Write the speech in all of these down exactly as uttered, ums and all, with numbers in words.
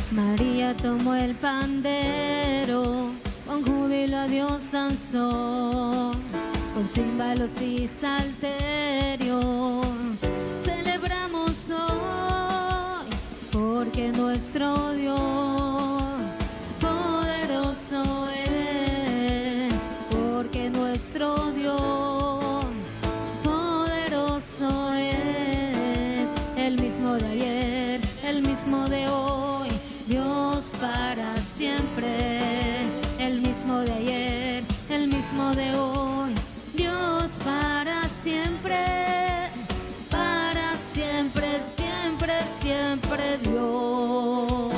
María tomó el pandero, con júbilo a Dios danzó, con címbalos y salterios celebramos hoy, porque nuestro Dios poderoso es, porque nuestro Dios poderoso es, el mismo de ayer, el mismo de hoy, Dios para siempre, el mismo de ayer, el mismo de hoy, Dios para siempre, para siempre, siempre, siempre Dios.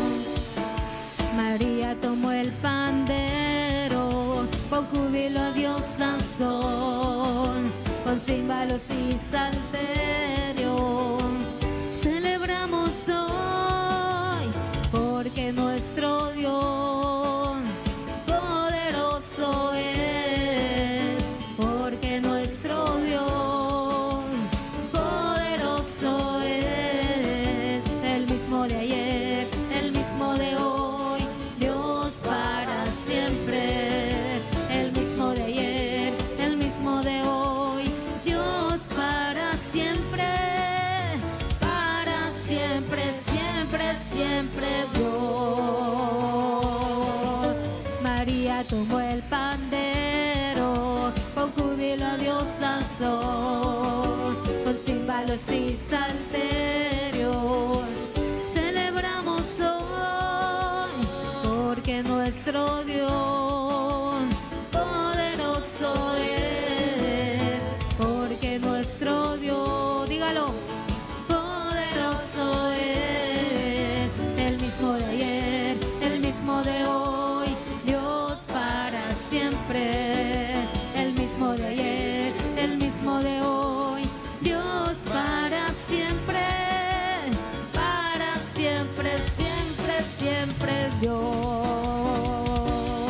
María tomó el pandero, con júbilo a Dios danzó, con címbalos y salterios celebramos hoy, porque nuestro Dios poderoso es, porque nuestro Dios poderoso es, el mismo de ayer, el mismo de hoy, Dios para siempre, el mismo de ayer, el mismo de hoy, Dios para siempre, para siempre, siempre, siempre Dios. María tomó el pandero, con júbilo a Dios danzó, con címbalos y salterios celebramos hoy, porque nuestro Dios poderoso es, porque nuestro Dios, dígalo, poderoso es, el mismo de ayer, el mismo de hoy, Dios para siempre, el mismo de ayer, el mismo de hoy, Dios para siempre, para siempre, siempre, siempre Dios.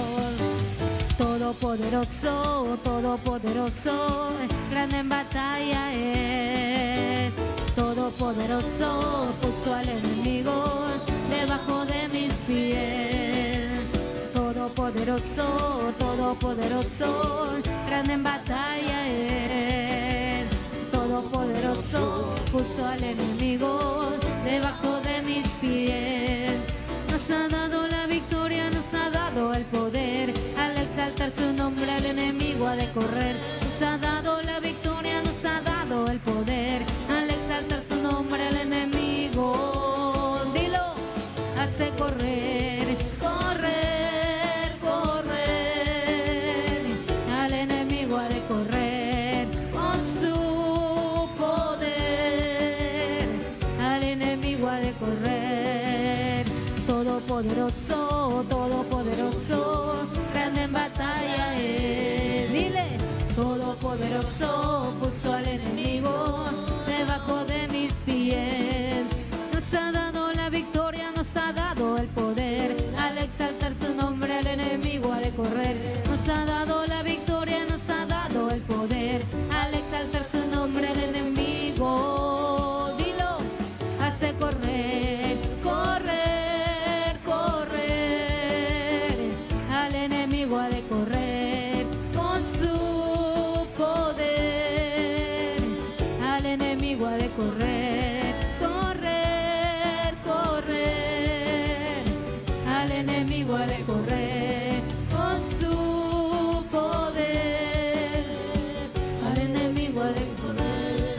Todopoderoso, todopoderoso, grande en batalla es, todopoderoso, puso al enemigo debajo de mis pies. Todopoderoso, todopoderoso, grande en batalla es, todopoderoso, puso al enemigo debajo de mis pies. Nos ha dado la victoria, nos ha dado el poder, al exaltar su nombre al enemigo ha de correr. Nos ha dado la victoria, nos ha dado el poder, al exaltar su nombre al enemigo, dilo, hace correr, correr, correr, al enemigo ha de correr con su poder, al enemigo ha de correr. Todopoderoso, todopoderoso, grande en batalla es, dile, todopoderoso, puso al enemigo debajo de mis pies. Nos ha dado la victoria, nos ha dado el poder, al exaltar su nombre al enemigo ha de correr. Nos ha dado la victoria, nos ha dado el poder, al exaltar su nombre al enemigo, dilo, hace correr, correr, correr, al enemigo ha de correr con su poder, al enemigo ha de correr, correr, correr, al enemigo ha de correr con su poder, al enemigo ha de correr.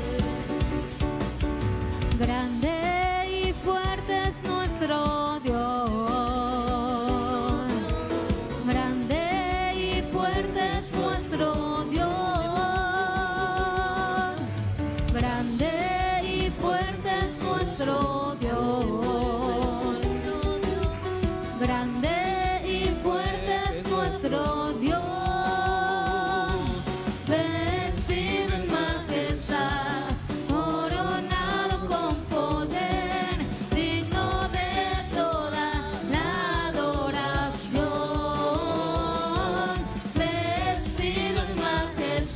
Grande y fuerte es nuestro Dios, grande y fuerte es nuestro Dios, grande y fuerte es nuestro Dios, grande y fuerte es nuestro Dios, vestido en majestad, coronado con poder, digno de toda la adoración, vestido en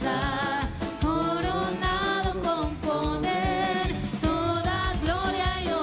majestad, coronado con poder, toda gloria y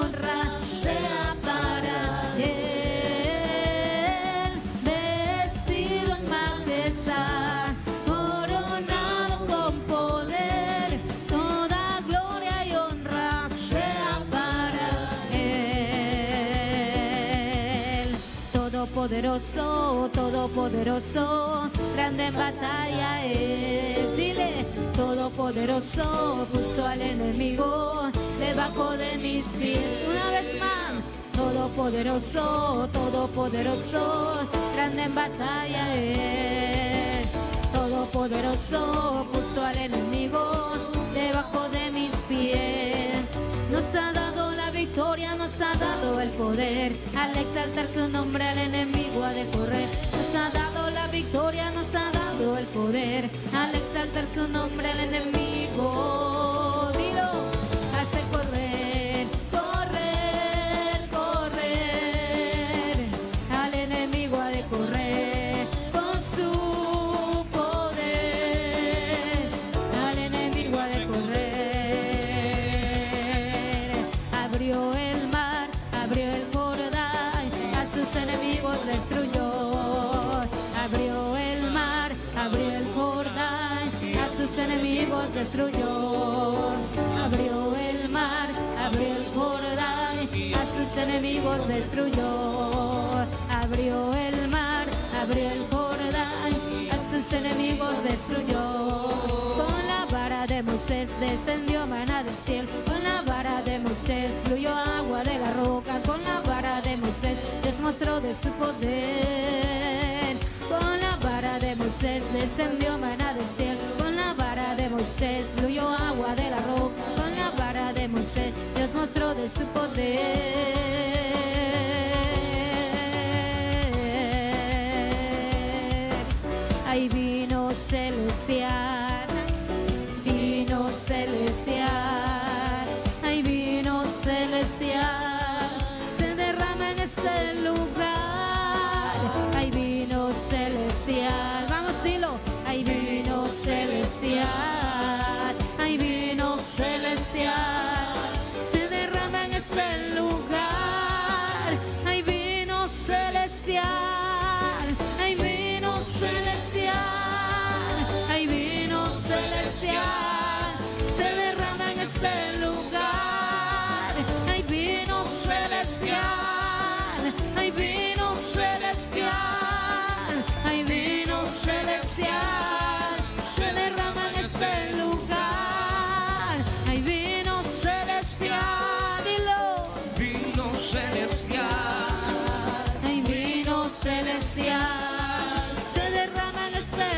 Todopoderoso, todopoderoso, grande en batalla es. Dile, todopoderoso, puso al enemigo debajo de mis pies. Una vez más. Todopoderoso, todopoderoso, grande en batalla es. Todopoderoso, puso al enemigo debajo de mis pies. Nos ha dado la victoria, nos ha dado el poder. Al exaltar su nombre al enemigo ha de correr. Nos ha dado la victoria, nos ha dado el poder. Al exaltar su nombre al enemigo, dilo, hace correr, correr, correr. Al enemigo ha de correr con su poder. Al enemigo ha de correr. Abrió el mar, abrió el Jordán, a sus enemigos destruyó. Abrió el mar, abrió el Jordán, a sus enemigos destruyó. Abrió el mar, abrió el Jordán, a sus enemigos destruyó. Abrió el mar, abrió el Jordán, a sus enemigos destruyó. Con la vara de Moisés descendió maná del cielo. Con la vara de Moisés fluyó agua de la roca. Con la vara de Moisés Dios mostró de su poder. Con la vara de Moisés descendió maná del cielo. Con la vara de Moisés fluyó agua de la roca. Con la vara de Moisés Dios mostró de su poder. Hay vino celestial, vino celestial, hay vino celestial, se derrama en este lugar. Hay vino celestial, vamos dilo, hay vino celestial, hay vino celestial, se derrama en este lugar. Hay vino celestial, hay vino celestial, hay vino celestial, se derrama en este lugar. Hay vino celestial, hay vino celestial, hay vino celestial, se derrama en este lugar. Hay vino celestial, dilo, Vino celestial, hay vino celestial, se derrama en este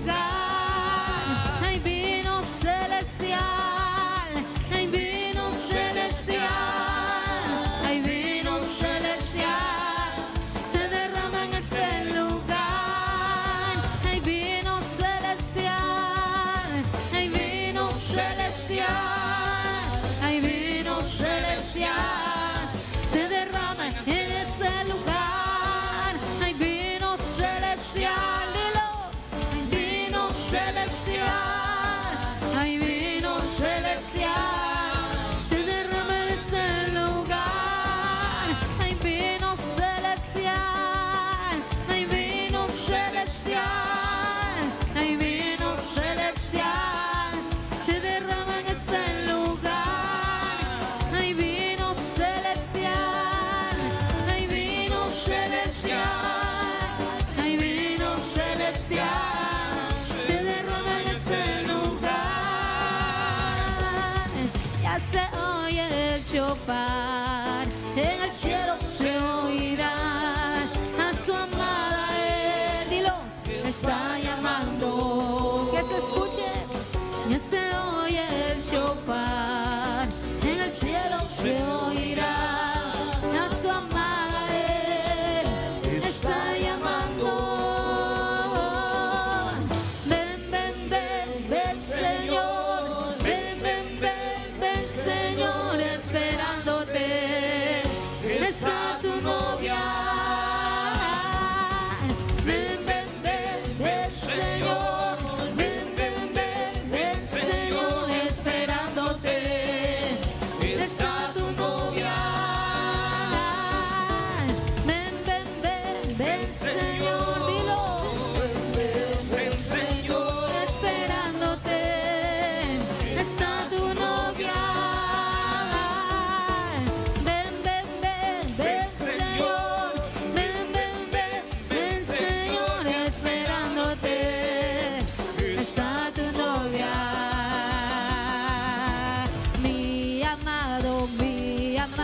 lugar. Hay vino celestial, hay vino celestial, hay vino celestial, se derrama en este lugar. Hay vino celestial, hay vino celestial, hay vino celestial, se derrama en este lugar. Hay vino celestial, dilo, hay vino celestial, hay vino celestial, se derrama en este lugar. Hay vino celestial, hay vino celestial, hay vino celestial, se derrama en este lugar. Hay vino celestial, hay vino celestial, hay vino celestial, se derrama en este lugar. Ya se oye el chofar, en el cielo se oirá a su amada él. Dilo, me está llamando. Que se escuche. Ya se oye el chofar, en el cielo se oirá a su amada él. Está llamando. Ven, ven, ven, ven, Señor. Ven, ven, ven, ven, Señor, esperándote.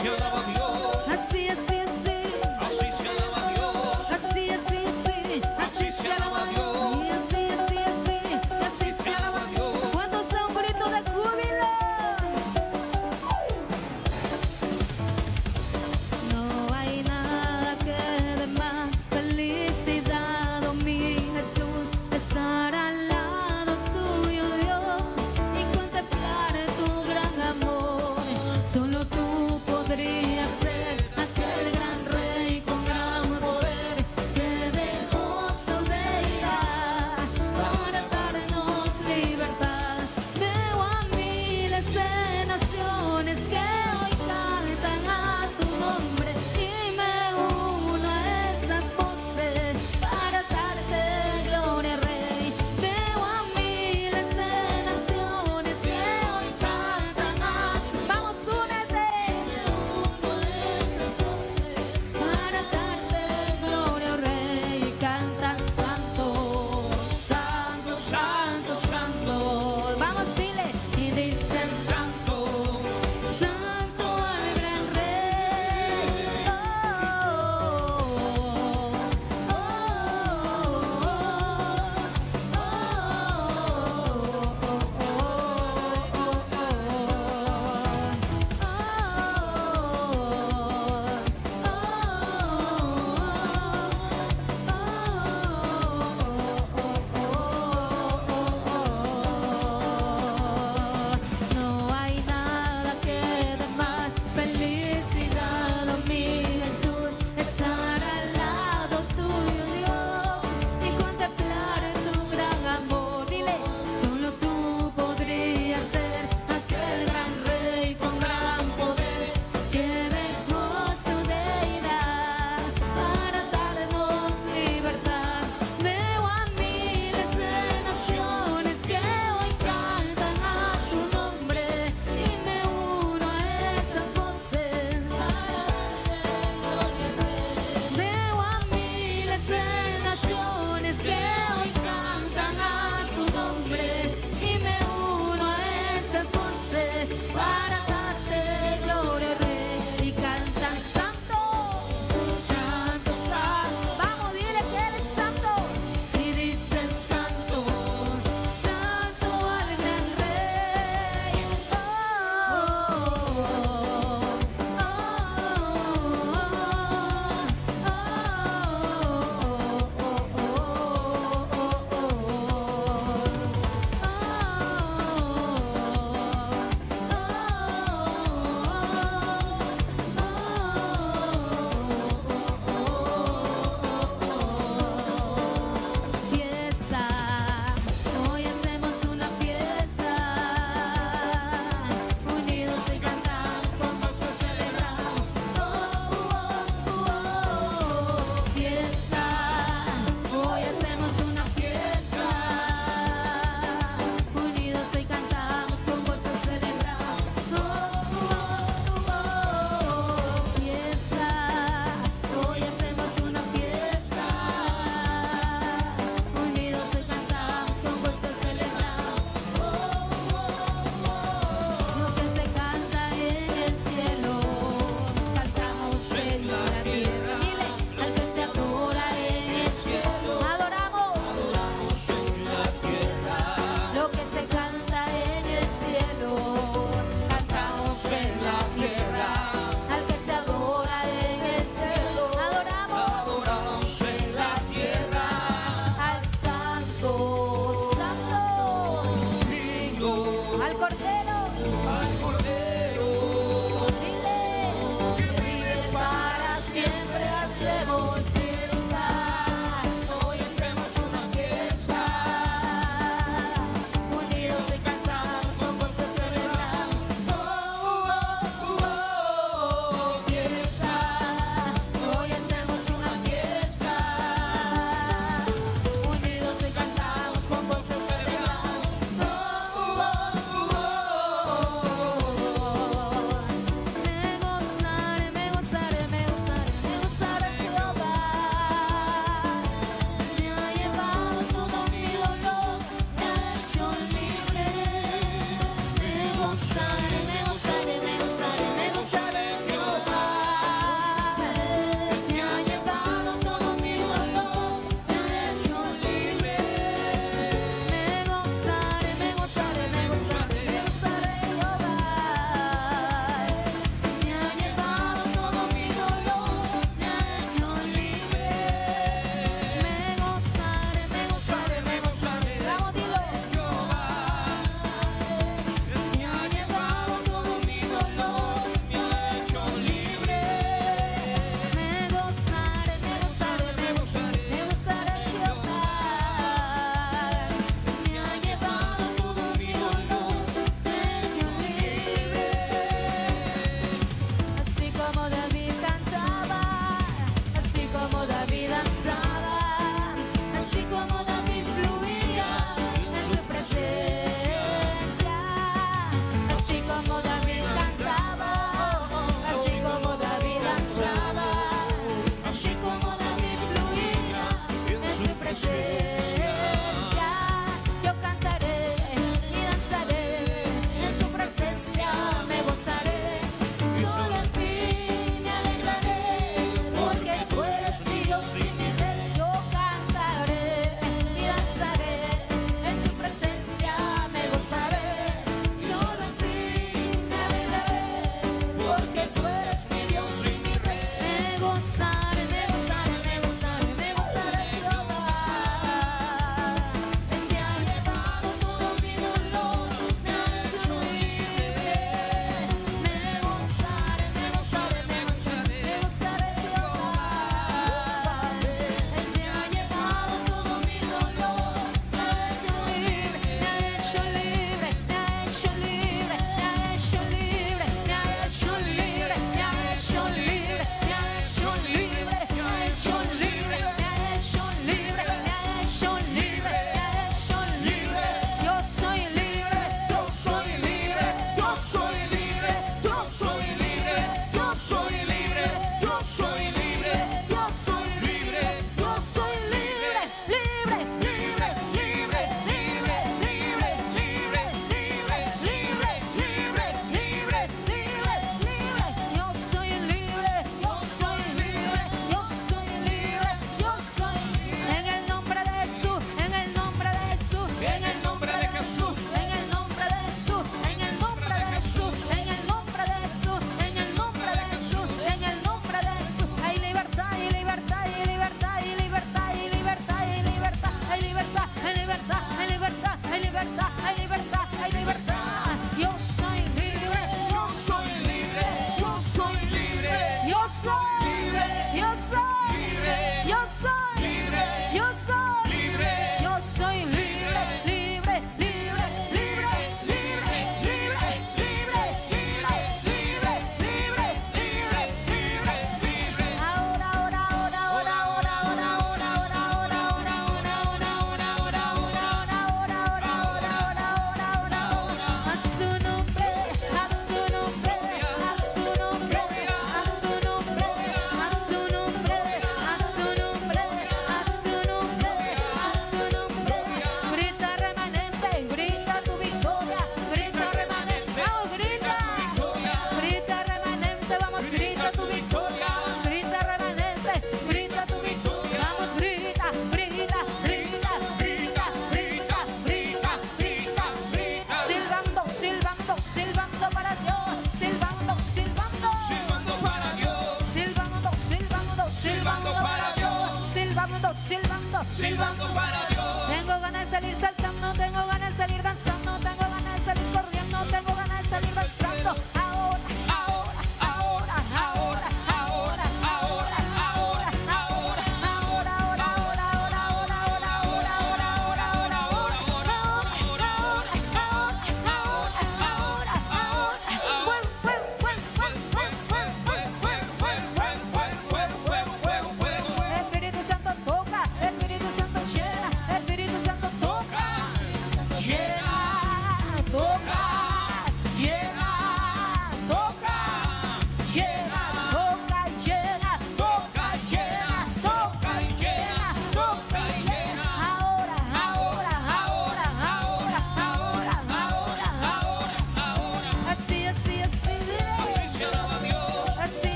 se alaba Dios. Así, así, así. Así se alaba Dios. Así, así, así. Así se alaba Dios. Y así, así, así. Así se alaba Dios. ¿Cuántos da un grito de júbilo? No hay nada que dé más felicidad, oh mi Jesús, estar al lado tuyo, Dios, y contemplar tu gran amor. Solo tú podrías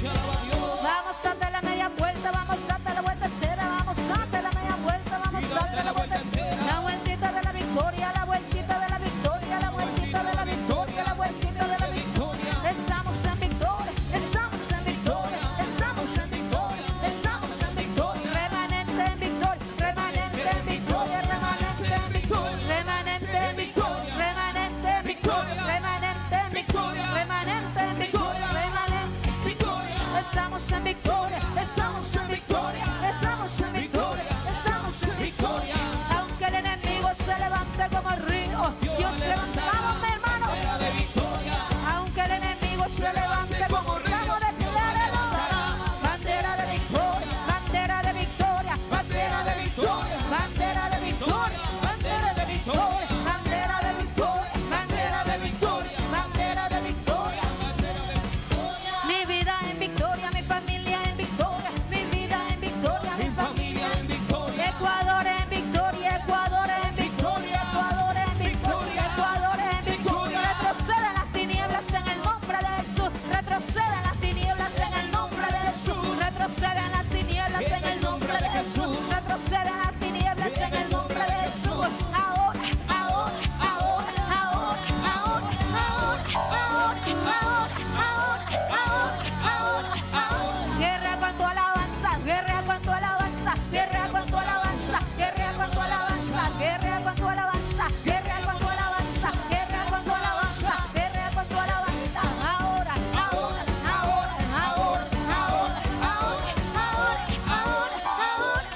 se alaba a Dios. Vamos, date la media vuelta, vamos, date la vuelta entera, vamos, date la media vuelta, vamos, Y date la vuelta entera. La vueltita de la victoria, la vueltita de la victoria, la vueltita de la victoria, la vueltita de la victoria. Estamos en victoria, estamos en victoria, estamos en victoria, estamos en victoria. Remanente en victoria, remanente en victoria, remanente en victoria, remanente en victoria, remanente en victoria, remanente en victoria, remanente en victoria, remanente en victoria. Estamos en victoria, estamos en victoria, estamos en victoria, estamos en victoria. Aunque el enemigo se levante como el río, Dios levantamos, mi hermano. Bandera de victoria. Aunque el enemigo se levante como río, declárelo. Bandera de victoria, bandera de victoria, bandera de victoria, bandera de victoria, bandera de victoria, bandera de victoria, bandera de victoria, bandera de victoria. Mi vida en victoria, mi familia en victoria, mi vida en victoria, mi familia en victoria. Ecuador en victoria, Ecuador en victoria, Ecuador en victoria, Ecuador en victoria. Retroceden las tinieblas en el nombre de Jesús. Retroceden las tinieblas en el nombre de Jesús. Retroceden las tinieblas en el nombre de Jesús. Retroceden las tinieblas en el nombre de Jesús. Ahora, ahora, ahora, ahora, ahora, ahora, ahora, ahora, ahora, ahora, ahora. Guerra con tu alabanza, guerra con tu alabanza, guerra con tu alabanza, guerra con tu alabanza, guerra con tu alabanza, guerra con tu alabanza, guerra con tu alabanza, guerra con tu alabanza. Ahora, ahora, ahora, ahora, ahora, ahora, ahora, ahora, ahora,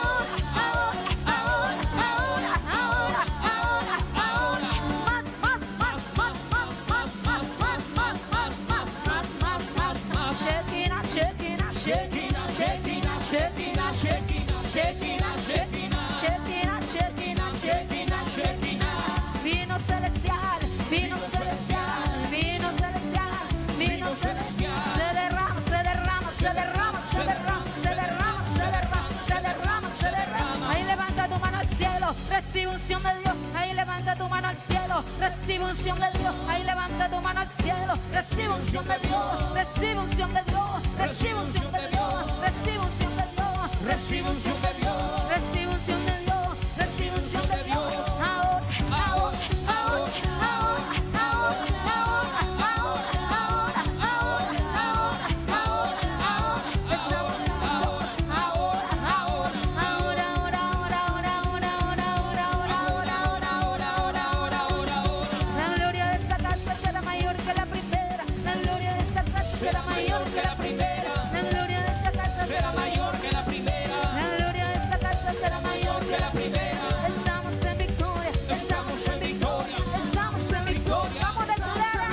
ahora, ahora, ahora, ahora, ahora, ahora. Más, más, más, más, más, más, más, más, más, más, más, más, más, más. Shekinah, Shekinah, Shekinah, Shekinah, Shekinah, Shekinah, Shekinah, Shekinah, Shekinah, Shekinah, Shekinah, Shekinah. Vino celestial, vino celestial, vino celestial, vino celestial. Se derrama, se derrama, se derrama, se derrama, se derrama, se derrama, se derrama, se derrama. Ahí levanta tu mano al cielo, recibe unción de Dios. Ahí levanta tu mano al cielo, recibe unción de Dios. Ahí levanta tu mano al cielo, recibe unción de Dios, recibe unción de Dios, recibe unción de Dios, recibe unción de Dios, Recibe unción de Dios. recibe unción de Dios, recibe unción de Dios. Ahora, ahora, ahora, ahora, ahora, ahora, ahora, ahora, ahora, ahora, ahora, ahora. Estamos en victoria. Ahora, ahora, ahora, ahora, ahora, ahora, ahora, ahora, ahora, ahora, ahora, ahora, ahora, ahora. La gloria de esta casa será mayor que la primera. La gloria de esta casa será mayor que la primera. La gloria de esta casa Será mayor que la primera. La gloria de esta casa será mayor que la primera. Estamos en victoria, estamos en victoria, estamos en victoria. Vamos a declarar,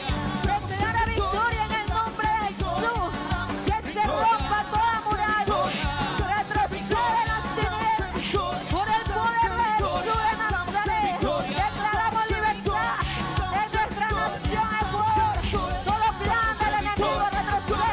declara victoria en el nombre de Jesús. Que se rompa toda muralla, retrocede las tinieblas. Por el poder de Jesús de Nazaret, declaramos libertad en nuestra nación, Ecuador. Todo plan del enemigo retrocede.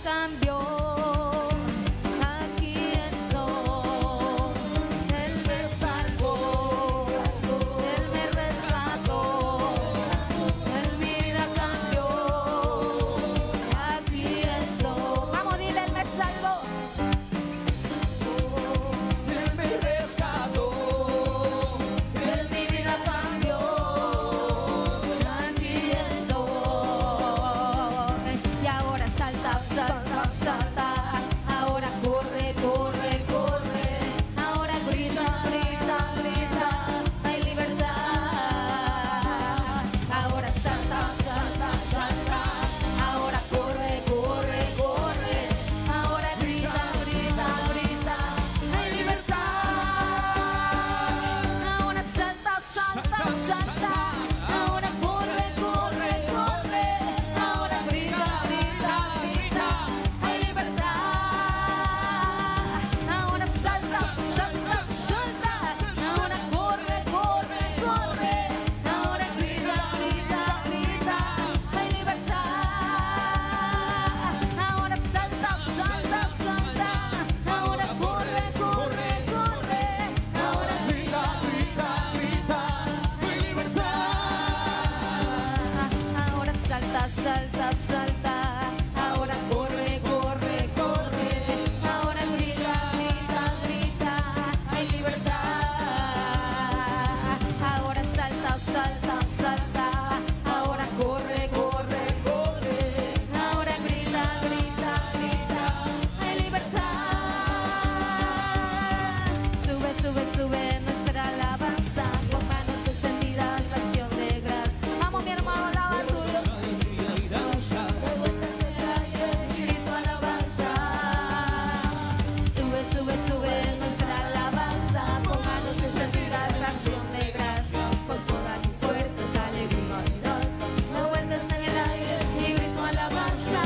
cambió. Aquí estoy. Él me salvó. Él me rescató. Él mi vida cambió. Aquí estoy. Vamos, dile, Él me salvó. Él me rescató. Él mi vida cambió. Aquí estoy. Y ahora salta, salta, salta. Ahora corre, corre, corre. Ahora grita, grita, grita. Hay libertad. Ahora salta, salta, salta. Ahora corre, corre, corre. Ahora grita, grita, grita. Hay libertad. Ahora salta, salta, salta. Ahora corre, corre, corre. Ahora grita, grita, grita. Hay libertad. Ahora salta, salta, salta. Ahora corre, corre, corre. Ahora grita, grita, grita. Hay libertad. Ahora salta, salta, salta. Ahora corre, corre, corre. Ahora Grita, grita, grita. Hay libertad. Ahora salta, salta, salta. Ahora corre, corre, corre. Ahora grita, grita, grita. Hay libertad. Ahora salta, salta, salta. Ahora corre, corre, corre. Ahora grita, grita, grita. Hay libertad. Sube, sube, sube nuestra alabanza. Con manos extendidas, la acción de gracias. Vamos, mi hermano, alaba tuyo. Alegría y danza. Grito alabanza. Sube, sube, sube nuestra alabanza. Con manos extendidas, la acción de gracia. Con todas mis fuerzas, alegría y danza. No vuelves en el aire y grito alabanza.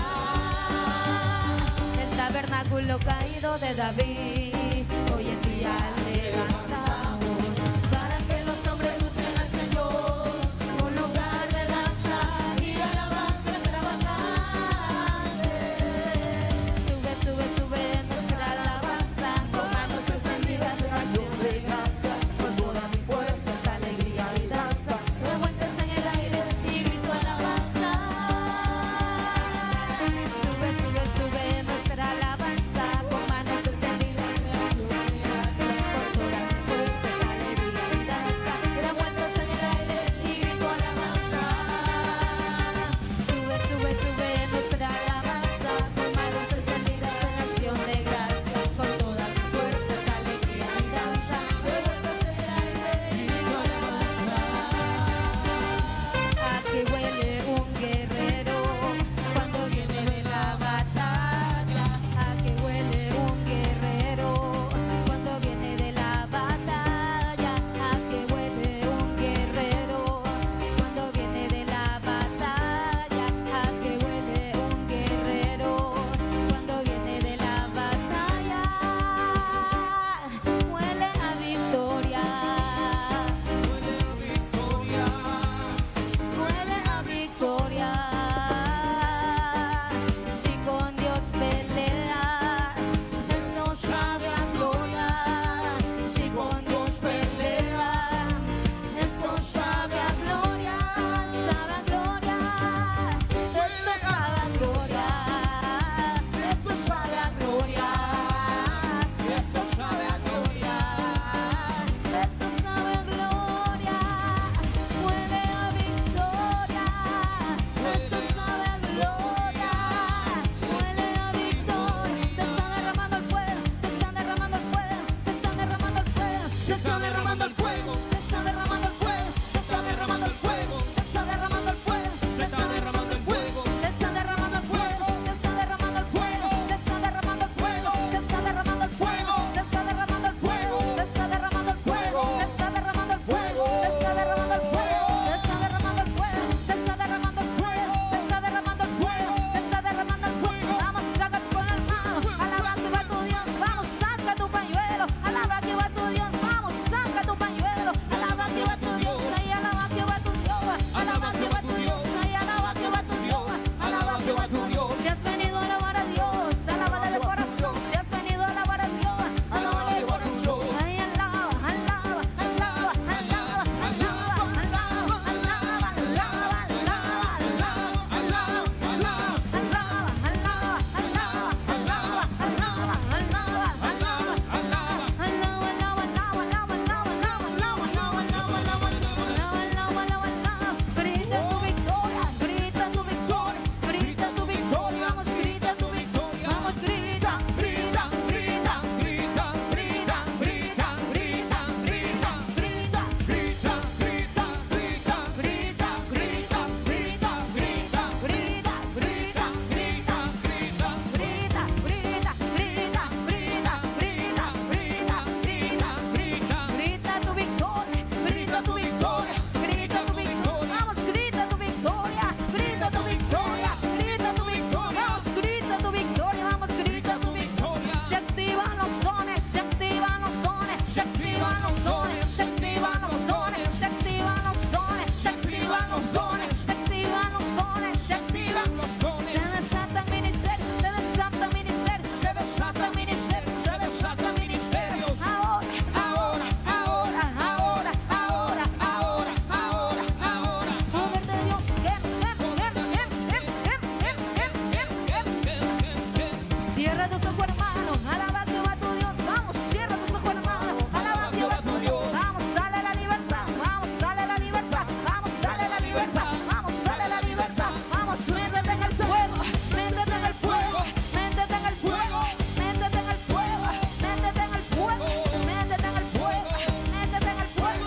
El tabernáculo caído de David, hoy en día levantamos. Para que los hombres busquen al Señor. Un lugar de danza y alabanza extravagante. Sube, sube, sube nuestra alabanza. Con manos extendidas, acción de gracia. Con todas mis fuerzas, alegría y danza. No vuelves en el aire y grito alabanza. Sube, sube, sube nuestra alabanza. Con manos extendidas, acción de gracia. Con todas mis Cierra tus ojos, hermano. Alaba a Jehová tu Dios. Vamos, cierra tus ojos, hermano. Alaba a Jehová tu Dios. Vamos, dale la libertad. Vamos, dale la libertad. Vamos, dale la libertad. Vamos, dale la libertad. Vamos, métete en el fuego. Métete en el fuego. Métete en el fuego. Métete en el fuego. Métete en el fuego. Métete en el fuego. Métete en el fuego.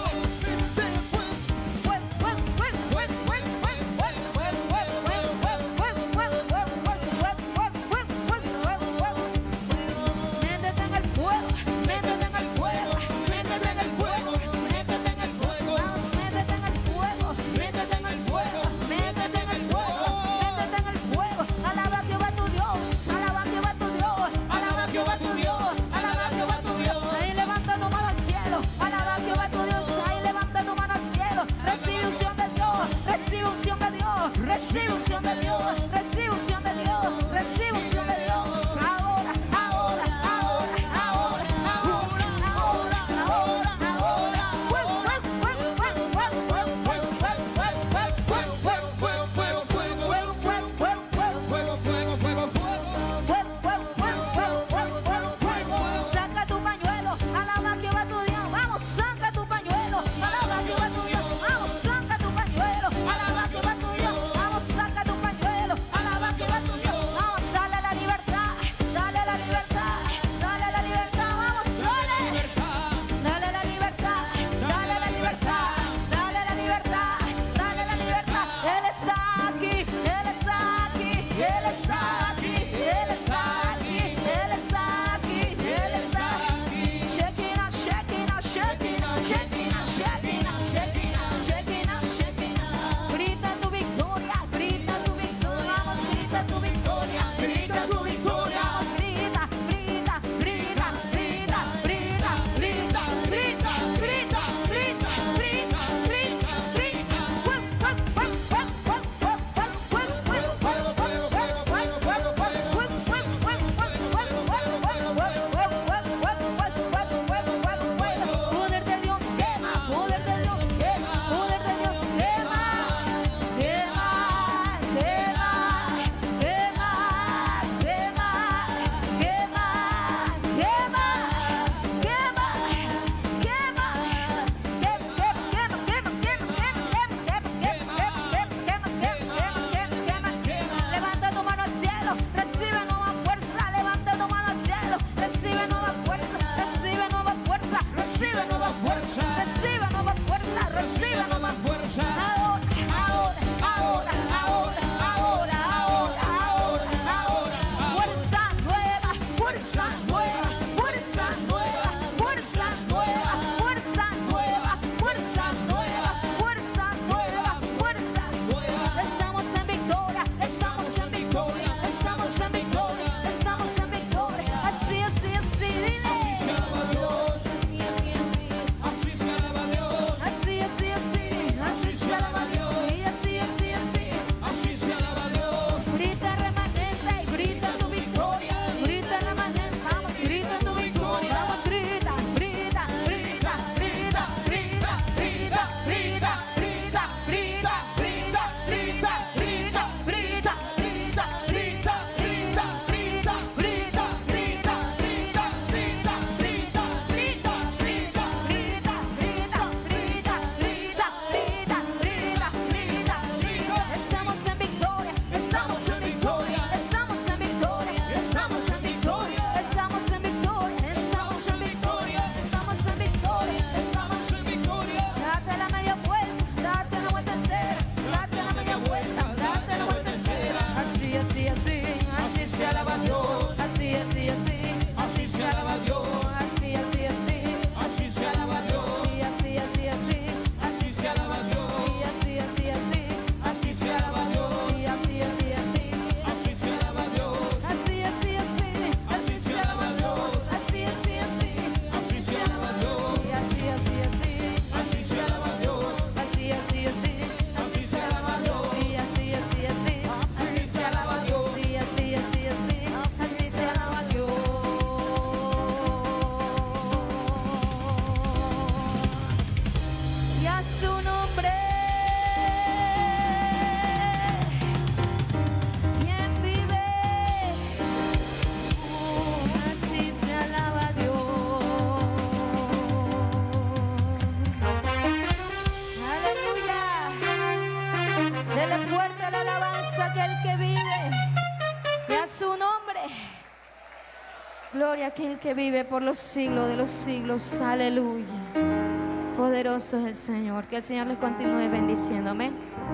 Gloria a aquel que vive por los siglos de los siglos. Aleluya. Poderoso es el Señor. Que el Señor les continúe bendiciendo. Amén.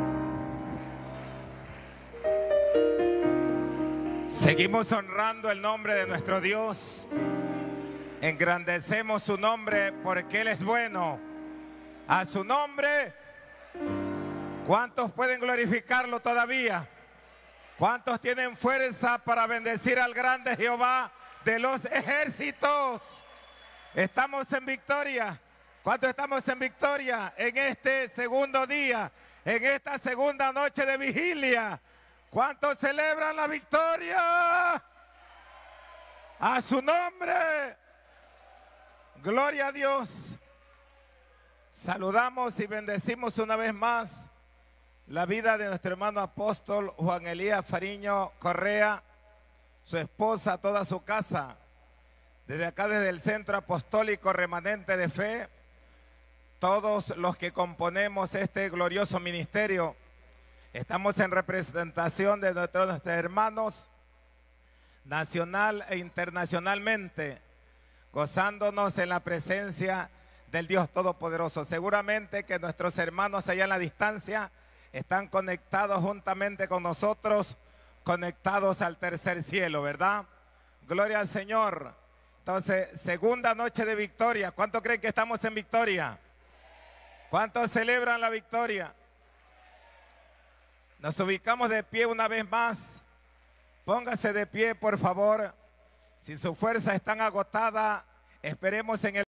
Seguimos honrando el nombre de nuestro Dios. Engrandecemos su nombre porque Él es bueno. A su nombre, ¿cuántos pueden glorificarlo todavía? ¿Cuántos tienen fuerza para bendecir al grande Jehová de los ejércitos? Estamos en victoria. ¿Cuántos estamos en victoria en este segundo día, en esta segunda noche de vigilia? ¿Cuántos celebran la victoria? A su nombre. Gloria a Dios. Saludamos y bendecimos una vez más la vida de nuestro hermano apóstol Juan Elías Fariño Correa, su esposa, toda su casa. Desde acá, desde el Centro Apostólico Remanente de Fe, todos los que componemos este glorioso ministerio, estamos en representación de nuestros, nuestros hermanos nacional e internacionalmente, gozándonos en la presencia del Dios Todopoderoso. Seguramente que nuestros hermanos allá en la distancia están conectados juntamente con nosotros, conectados al tercer cielo, ¿verdad? Gloria al Señor. Entonces, segunda noche de victoria. ¿Cuántos creen que estamos en victoria? ¿Cuántos celebran la victoria? Nos ubicamos de pie una vez más. Póngase de pie, por favor. Si sus fuerzas están agotadas, esperemos en el